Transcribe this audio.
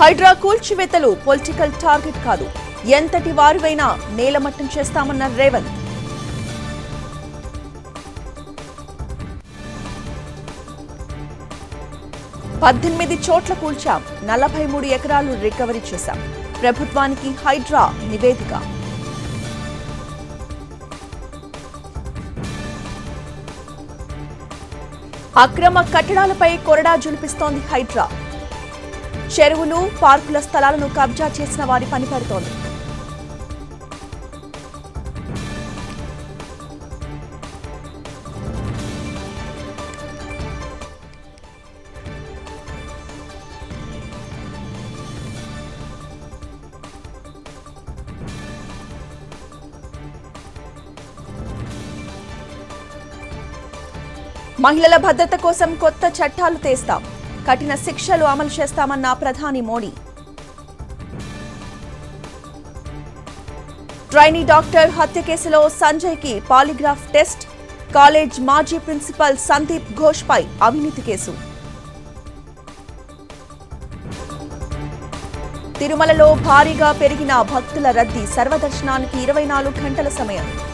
హైడ్రా కూల్చివేతలు political target కాదు, ఎంతటి వారివైనా నేలమట్టం చేస్తామన్న రేవంత్. పద్దెనిమిది చోట్ల కూల్చాం, 43 ఎకరాలు రికవరీ చేశాం. ప్రభుత్వానికి హైడ్రా నివేదిక. అక్రమ కట్టడాలపై కొరడా జులిపిస్తోంది హైడ్రా. చెరువులు, పార్కుల స్థలాలను కబ్జా చేసిన వారి పని పడుతోంది. మహిళల భద్రత కోసం కొత్త చట్టాలు తెస్తాం, కఠిన శిక్షలు అమలు చేస్తామన్న ప్రధాని మోడీ. ట్రైనీ డాక్టర్ హత్య కేసులో సంజయ్కి పాలిగ్రాఫ్ టెస్ట్, కాలేజ్ మాజీ ప్రిన్సిపల్ సందీప్ ఘోష్పై అవినీతి కేసు. తిరుమలలో భారీగా పెరిగిన భక్తుల రద్దీ, సర్వదర్శనానికి 24 గంటల సమయం.